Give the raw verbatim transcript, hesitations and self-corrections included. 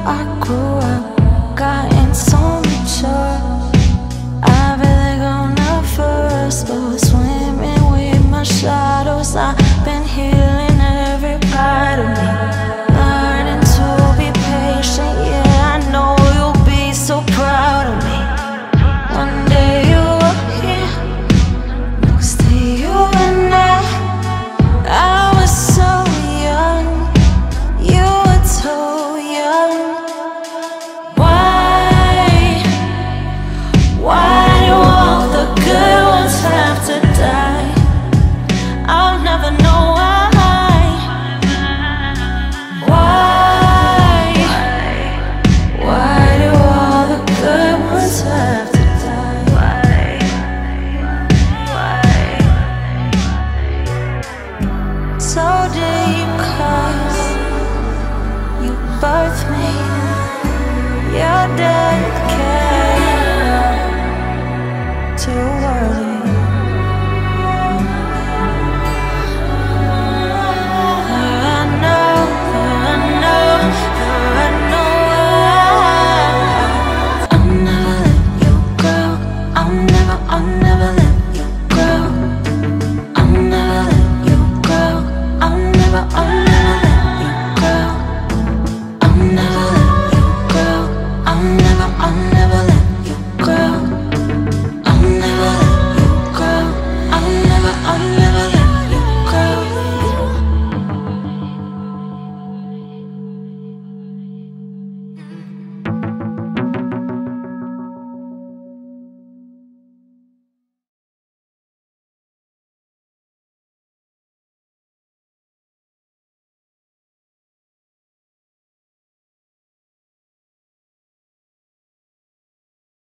I grew up, gotten so mature. I've really grown up first, but swimming with my shadows. I've been healing every part of me, learning to be patient. Yeah, I know you'll be so proud of me. One day you were here next to you and I. I was so young, you were too young. Why, why do all the good ones have to die? I'll never know why. Why, why do all the good ones have to die? Why, why? So deep, 'cause you birthed me. You're dead.